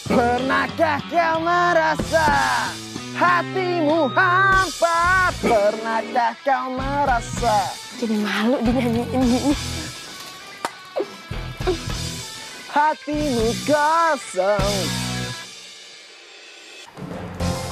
Pernahkah kau merasa hatimu hampa? Pernahkah kau merasa? Jadi malu dinyanyiin gini. Hatimu kosong.